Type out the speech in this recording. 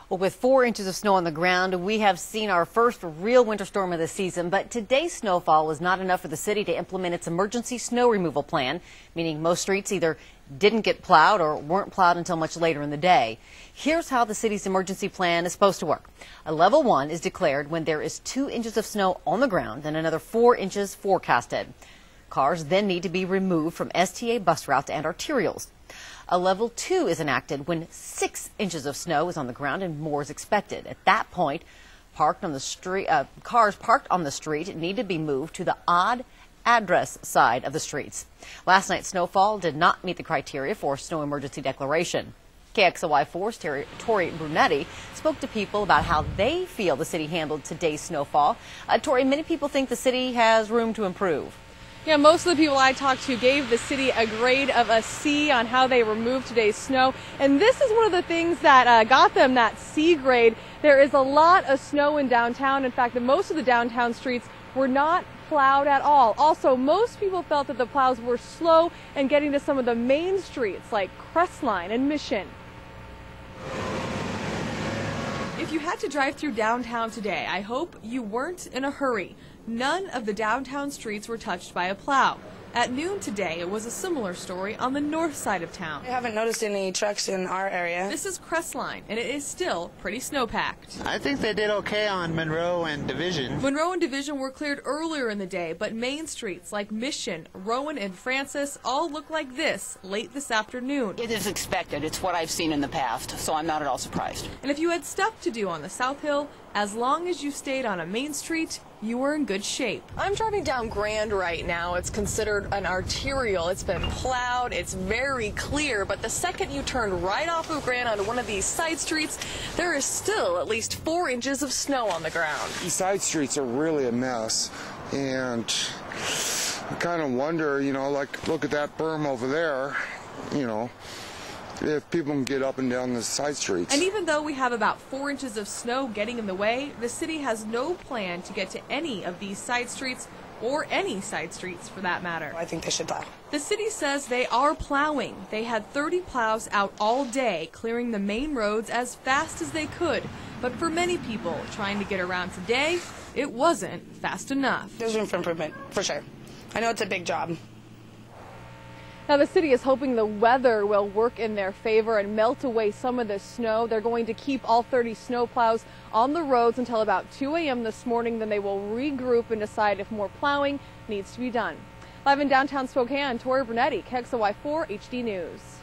Well, with 4 inches of snow on the ground, we have seen our first real winter storm of the season. But today's snowfall was not enough for the city to implement its emergency snow removal plan, meaning most streets either didn't get plowed or weren't plowed until much later in the day. Here's how the city's emergency plan is supposed to work. A level 1 is declared when there is 2 inches of snow on the ground and another 4 inches forecasted. Cars then need to be removed from STA bus routes and arterials. A level 2 is enacted when 6 inches of snow is on the ground and more is expected. At that point, cars parked on the street need to be moved to the odd address side of the streets. Last night's snowfall did not meet the criteria for a snow emergency declaration. KXLY4's Tori Brunetti spoke to people about how they feel the city handled today's snowfall. Tori, many people think the city has room to improve. Yeah, most of the people I talked to gave the city a grade of a C on how they removed today's snow. And this is one of the things that got them that C grade. There is a lot of snow in downtown. In fact, most of the downtown streets were not plowed at all. Also, most people felt that the plows were slow in getting to some of the main streets like Crestline and Mission. If you had to drive through downtown today, I hope you weren't in a hurry. None of the downtown streets were touched by a plow. At noon today, it was a similar story on the north side of town. I haven't noticed any trucks in our area. This is Crestline, and it is still pretty snow-packed. I think they did okay on Monroe and Division. Monroe and Division were cleared earlier in the day, but main streets like Mission, Rowan, and Francis all look like this late this afternoon. It is expected. It's what I've seen in the past, so I'm not at all surprised. And if you had stuff to do on the South Hill, as long as you stayed on a main street, you were in good shape. I'm driving down Grand right now. It's considered an arterial. It's been plowed. It's very clear. But the second you turn right off of Grand onto one of these side streets, there is still at least 4 inches of snow on the ground. These side streets are really a mess. And I kind of wonder, like, look at that berm over there, if people can get up and down the side streets. And even though we have about 4 inches of snow getting in the way, the city has no plan to get to any of these side streets, or any side streets for that matter. I think they should plow. The city says they are plowing. They had 30 plows out all day, clearing the main roads as fast as they could. But for many people trying to get around today, it wasn't fast enough. There's room for improvement, for sure. I know it's a big job. Now, the city is hoping the weather will work in their favor and melt away some of the snow. They're going to keep all 30 snow plows on the roads until about 2 a.m. this morning. Then they will regroup and decide if more plowing needs to be done. Live in downtown Spokane, Tori Brunetti, KXLY4 HD News.